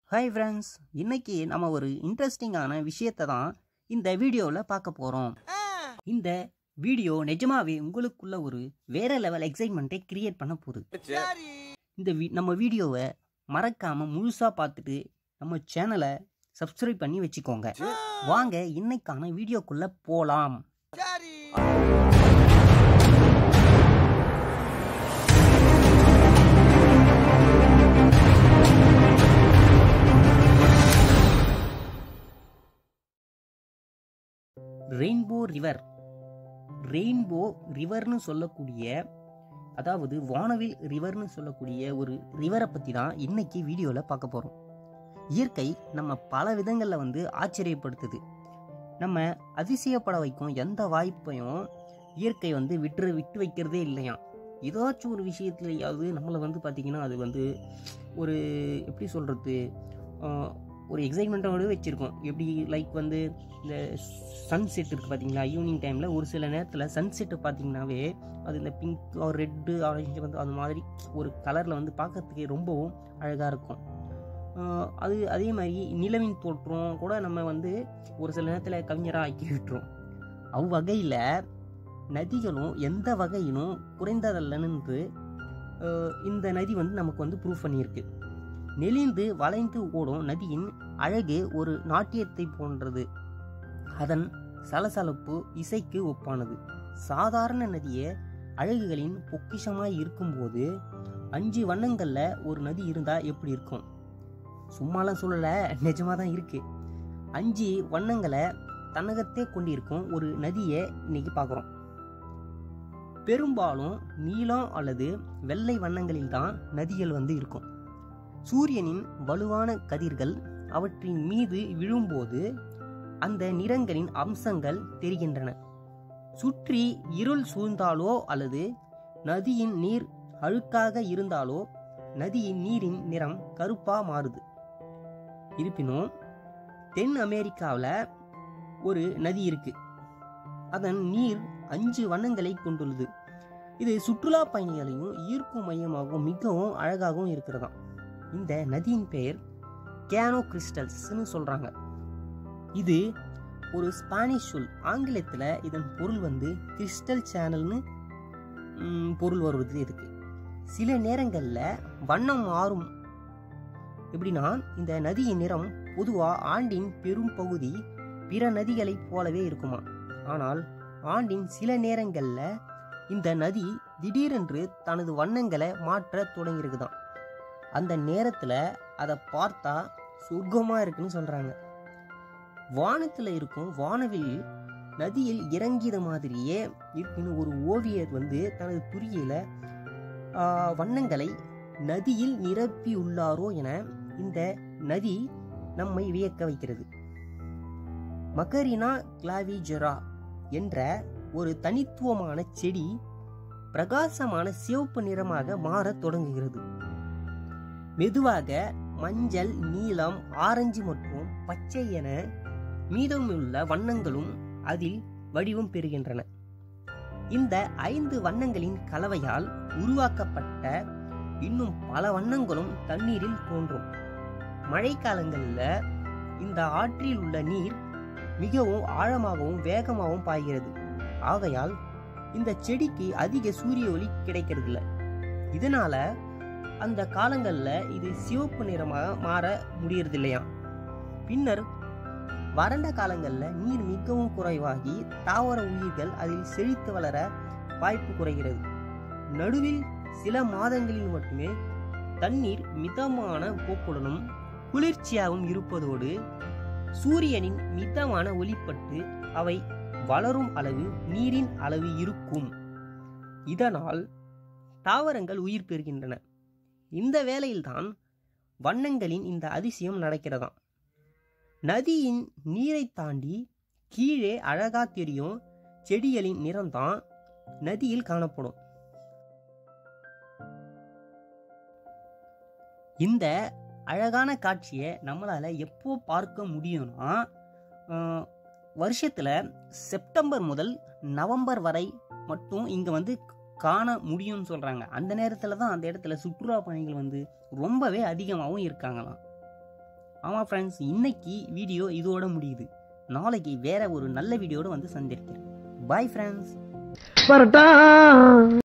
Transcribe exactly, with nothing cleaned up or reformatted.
Hi friends, இன்னைக்கு நம்ம ஒரு இன்ட்ரெஸ்டிங்கான விஷயத்தை தான் இந்த வீடியோவில் பார்க்க போகிறோம். இந்த வீடியோ நிஜமாவே உங்களுக்குள்ள ஒரு வேற லெவல் எக்ஸைட்மெண்ட்டை கிரியேட் பண்ண போகுது. இந்த நம்ம வீடியோவை மறக்காமல் முழுசாக பார்த்துட்டு நம்ம சேனலை சப்ஸ்கிரைப் பண்ணி வச்சுக்கோங்க. வாங்க இன்னைக்கான வீடியோக்குள்ளே போகலாம். ரெயின்போ ரிவர் ரெயின்போ ரிவர்னு சொல்லக்கூடிய, அதாவது வானவில் ரிவர்னு சொல்லக்கூடிய ஒரு ரிவரை பற்றி தான் இன்னைக்கு வீடியோவில் பார்க்க போகிறோம். இயற்கை நம்ம பல விதங்களில் வந்து ஆச்சரியப்படுத்துது. நம்ம அதிசயப்பட வைக்கும் எந்த வாய்ப்பையும் இயற்கை வந்து விட்டு விட்டு வைக்கிறதே இல்லையா. ஏதாச்சும் ஒரு விஷயத்துலையாவது நம்மளை வந்து பார்த்திங்கன்னா அது வந்து ஒரு எப்படி சொல்கிறது, ஒரு எக்ஸைட்மெண்ட்டோடு வச்சுருக்கோம். எப்படி லைக் வந்து இந்த சன்செட் இருக்குது பார்த்தீங்களா, ஈவினிங் டைமில் ஒரு சில நேரத்தில் சன்செட்டு பார்த்திங்கனாவே அது இந்த பிங்க் ஒரு ரெட்டு ஆரஞ்சு வந்து அது மாதிரி ஒரு கலரில் வந்து பார்க்கறதுக்கு ரொம்பவும் அழகாக இருக்கும். அது அதே மாதிரி நிலவின் தோற்றம் கூட நம்ம வந்து ஒரு சில நேரத்தில் கவிஞராக ஆக்கி விட்டுரும். அவ்வகையில் நதிகளும் எந்த வகையிலும் குறைந்ததல்லன்னு இந்த நதி வந்து நமக்கு வந்து ப்ரூவ் பண்ணியிருக்கு. நெளிந்து வளைந்து ஓடும் நதியின் அழகு ஒரு நாட்டியத்தை போன்றது. அதன் சலசலப்பு இசைக்கு ஒப்பானது. சாதாரண நதியே அழகுகளின் பொக்கிஷமாய் இருக்கும்போது அஞ்சு வண்ணங்கள்ல ஒரு நதி இருந்தா எப்படி இருக்கும்? சும்மாலாம் சொல்லல, நிஜமா தான் இருக்கு. அஞ்சு வண்ணங்களை தன்னகத்தே கொண்டிருக்கும் ஒரு நதியை இன்னைக்கு பார்க்குறோம். பெரும்பாலும் நீலம் அல்லது வெள்ளை வண்ணங்களில் தான் நதிகள் வந்து இருக்கும். சூரியனின் வலுவான கதிர்கள் அவற்றின் மீது விழும்போது அந்த நிறங்களின் அம்சங்கள் தெரிகின்றன. சுற்றி இருள் சூழ்ந்தாலோ அல்லது நதியின் நீர் அழுக்காக இருந்தாலோ நதியின் நீரின் நிறம் கருப்பா மாறுது. இருப்பினும் தென் அமெரிக்காவில் ஒரு நதி இருக்கு. அதன் நீர் அஞ்சு வண்ணங்களை கொண்டுள்ளது. இது சுற்றுலா பயணிகளையும் ஈர்க்கும் மையமாகவும் மிகவும் அழகாகவும் இருக்கிறதாம். இந்த நதியின் பெயர் கேனோ கிறிஸ்டல்ஸ்னு சொல்றாங்க. இது ஒரு ஸ்பானிஷ் சொல். ஆங்கிலத்தில் இதன் பொருள் வந்து கிறிஸ்டல் சேனல்னு பொருள் வருவது இருக்கு. சில நேரங்களில் வண்ணம் மாறும். எப்படின்னா, இந்த நதியின் நிறம் பொதுவாக ஆண்டின் பெரும் பகுதி பிற நதிகளைப் போலவே இருக்குமா. ஆனால் ஆண்டின் சில நேரங்களில் இந்த நதி திடீரென்று தனது வண்ணங்களை மாற்ற தொடங்கியிருக்குதான். அந்த நேரத்தில் அதை பார்த்தா சொர்க்கமாக இருக்குன்னு சொல்கிறாங்க. வானத்தில் இருக்கும் வானவில் நதியில் இறங்கியது மாதிரியே இருக்குன்னு ஒரு ஓவியர் வந்து தனது துரியில் வண்ணங்களை நதியில் நிரப்பி உள்ளாரோ என இந்த நதி நம்மை வியக்க வைக்கிறது. மக்கரினா கிளாவிஜெரா என்ற ஒரு தனித்துவமான செடி பிரகாசமான சிவப்பு நிறமாக மாறத் தொடங்குகிறது. மெதுவாக மஞ்சள், நீலம், ஆரஞ்சு மற்றும் பச்சை என மீதமுள்ள வண்ணங்களும் அதில் வடிவம் பெறுகின்றன. இந்த ஐந்து வண்ணங்களின் கலவையால் உருவாக்கப்பட்ட இன்னும் பல வண்ணங்களும் தண்ணீரில் தோன்றும். மழைக்காலங்களில் இந்த ஆற்றில் உள்ள நீர் மிகவும் ஆழமாகவும் வேகமாகவும் பாய்கிறது. ஆகையால் இந்த செடிக்கு அதிக சூரிய ஒளி கிடைக்கிறது இல்லை. இதனால அந்த காலங்களில் இது சிவப்பு நிறமாக மாற முடியறது இல்லையா. பின்னர் வறண்ட காலங்களில் நீர் மிகவும் குறைவாகி தாவர உயிர்கள் அதில் செழித்து வளர வாய்ப்பு குறைகிறது. நடுவில் சில மாதங்களில் மட்டுமே தண்ணீர் மிதமான போக்குடனும் குளிர்ச்சியாகவும் இருப்பதோடு சூரியனின் மிதமான ஒளிப்பட்டு அவை வளரும் அளவு நீரின் அளவு இருக்கும். இதனால் தாவரங்கள் உயிர் பெறுகின்றன. இந்த வேளையில்தான் வண்ணங்களின் இந்த அதிசயம் நடக்கிறதாம். நதியின் நீரை தாண்டி கீழே அழகா தெரியும் செடிகளின் நிறம்தான் நதியில் காணப்படும். இந்த அழகான காட்சியை நம்மளால எப்போ பார்க்க முடியும்னா, வருஷத்துல செப்டம்பர் முதல் நவம்பர் வரை மட்டும் இங்க வந்து காண முடியும்னு சொல்றாங்க. அந்த நேரத்துல தான் அந்த இடத்துல சுற்றுலா பயணிகள் வந்து ரொம்பவே அதிகமாகவும் இருக்காங்களாம். ஆமாம் ஃப்ரெண்ட்ஸ், இன்னைக்கு வீடியோ இதோட முடியுது. நாளைக்கு வேற ஒரு நல்ல வீடியோட வந்து சந்திருக்கிறேன். Bye friends.